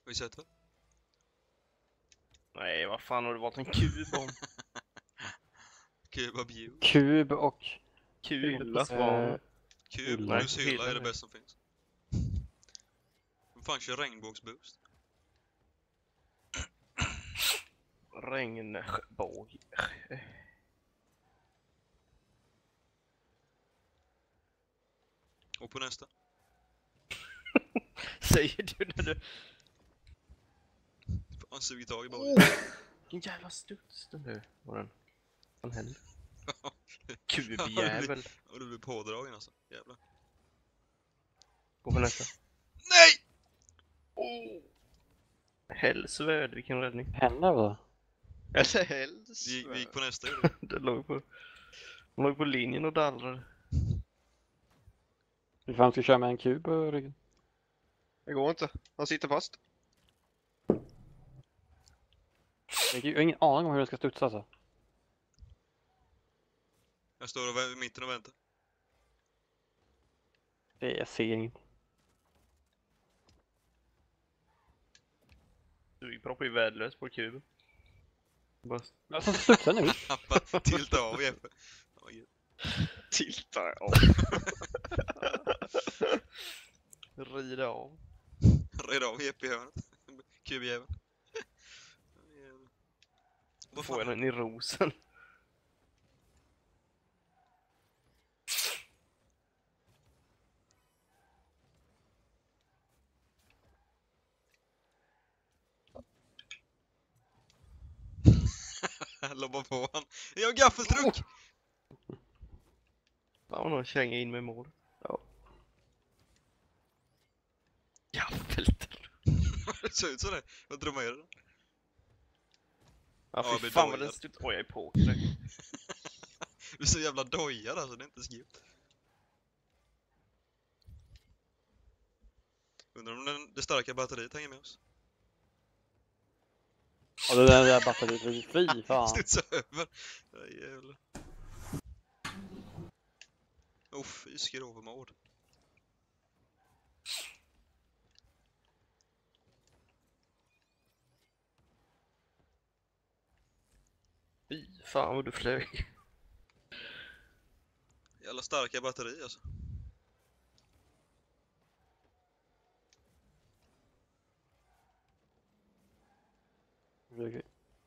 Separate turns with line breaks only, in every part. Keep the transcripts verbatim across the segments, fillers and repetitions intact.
Har vi sett det?
Nej, vad fan har det varit en kub om?
Kub av Bjur.
Kub och...
Kub
Hylla.
och svan.
Eh,
Kub
hylla.
plus hylla är det
Hylla.
bästa som finns. Vem fan kör regnbågsboost?
Regnbåg.
Och på nästa.
Säger du när du...
Han suger tag i bara.
Vilken jävla studs den nu. Vad den? Vad händer? Kubjävel.
Och du blir pådragen alltså. Jävlar.
Gå på nästa.
Nej!
Oh. Hälsvärd, vilken räddning.
Henne va?
Eller hälsvärd.
Vi, vi gick på nästa. Gjorde vi.
Det låg på... De låg på linjen och dallrade.
Vi fan ska köra med en kub på ryggen.
Det går inte. Han sitter fast.
Jag har ingen aning om hur den ska studsa alltså.
Jag står och vä- i mitten och väntar.
Det jag ser inget.
Du proppar ju värdelös på kuben. Bara
Alltså studsa nu.
Han bara tilta av Jeppe. Oj.
tilta av. Rida av.
Red av Jeppe i hörnet. Kubjäveln.
Då får jag den i rosen.
Lobbar på han. Jag har gaffeltruck!
Ja, hon har känga in med mål. Ja. Gaffeltruck.
Det ser ut så där. Vad drömmer jag det?
Ja,
Ja,
fy
jag blir
fan vad
dojad.
den studs. Oj, jag är på det.
Du är så jävla dojad alltså, det är inte skrivet. Undrar om den, det starka batteriet hänger med oss.
Och det där, där batteriet, fy fan.
Studsa över. Ja, jävlar. Oh, fy skrovmord.
Fy fan vad du flög.
Jävla starka batteri alltså.
Okej.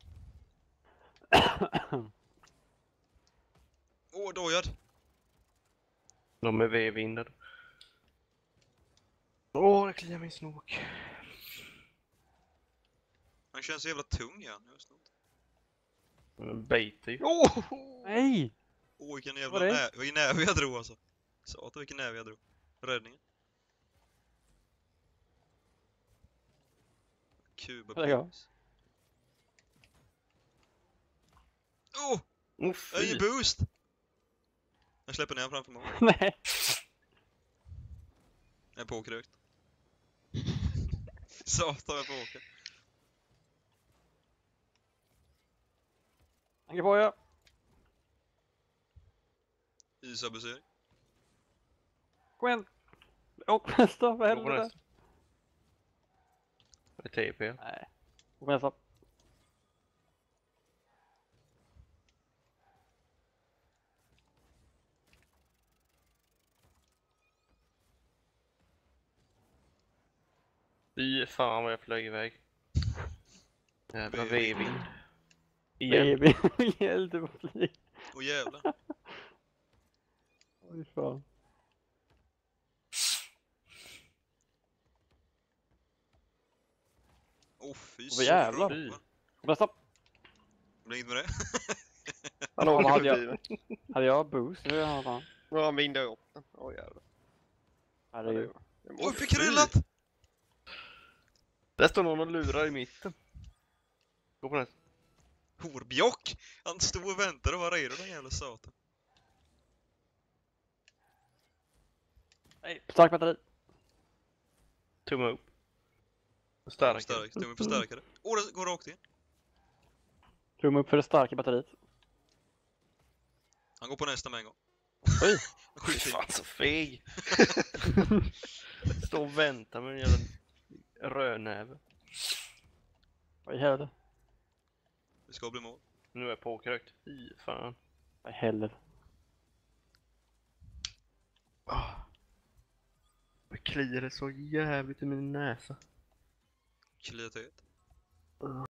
Åh, oh, dojad.
De är V-vindade. Åh, det kliar min snok.
Han känns så jävla tung igen. Just nu.
Bait i. Oh!
Nej!
Åh, vilken jävla
Vad är det?
nä vilken näve jag drog alltså. Satan vilken näve jag drog. Räddningen. Kuba.
Lägg av.
Åh!
Oh,
Jag är
fy.
i boost! Jag släpper ner framför mig.
Nej!
Jag är påkrökt. Satan, jag är påkrökt.
Hänger på jag.
Isabusering.
Kom igen. Och nästa, vad
Gå på
händer?
nästa. Det är T P.
Nej. Gå på nästa.
Fy fan vad jag flög iväg. Jävla
V-vind.
V-vind. Igen.
Baby, hjälp på flyg.
Åh jävlar.
Oj fan.
Åh fy
Vad jävlar.
fan.
Kom nästa.
Det blir inget med det.
Han
Ja,
åker
hade
förbi
jag-
mig.
Hade jag boost? Hur gör han?
Nu har han vindat upp den. Åh jävlar. Ja, det
Herregud.
var-
Oj,
fy.
fick kryllat!
Där står någon och lurar i mitten. Gå på nästa.
Horbjock! Han stod och väntade och var redo den jävla satan.
Nej, stark batteri.
Tumme upp. Stark.
Stark, tumme på starkare. Åh, det går rakt in.
Tumme upp för det starka batteriet.
Han går på nästa med en gång.
Oj!
Fy fan så feg. Stå och vänta med en jävla rödnäve.
Vad i helvete?
Det ska bli mål.
Nu är jag påkrökt. Fy fan.
Vad i helvete?
Ah. Det kliar så jävligt i min näsa.
Kliat ut.